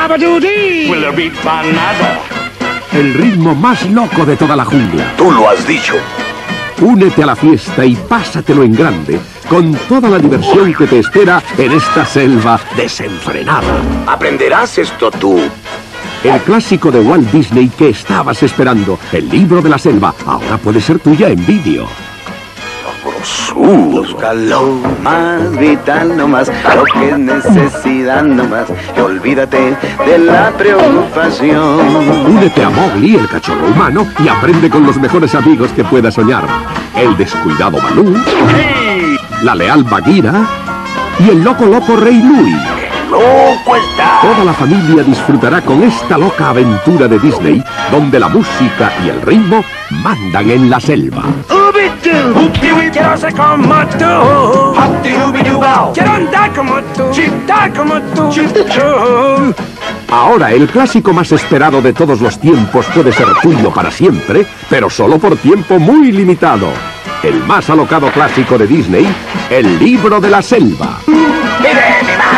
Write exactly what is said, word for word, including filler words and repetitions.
Babadoo-dee. Will there be banana? El ritmo más loco de toda la jungla. Tú lo has dicho. Únete a la fiesta y pásatelo en grande con toda la diversión que te espera en esta selva desenfrenada. Aprenderás esto tú. El clásico de Walt Disney que estabas esperando, El libro de la selva, ahora puede ser tuya en vídeo. Búscalo más vital nomás, lo que es necesidad nomás, y olvídate de la preocupación. Únete a Mowgli, el cachorro humano, y aprende con los mejores amigos que puedas soñar. El descuidado Balú, la leal Bagheera y el loco loco Rey Louie. ¡Loco está! Toda la familia disfrutará con esta loca aventura de Disney, donde la música y el ritmo mandan en la selva. Ahora el clásico más esperado de todos los tiempos puede ser tuyo para siempre, pero solo por tiempo muy limitado. El más alocado clásico de Disney, El libro de la selva. ¡Vive mi madre!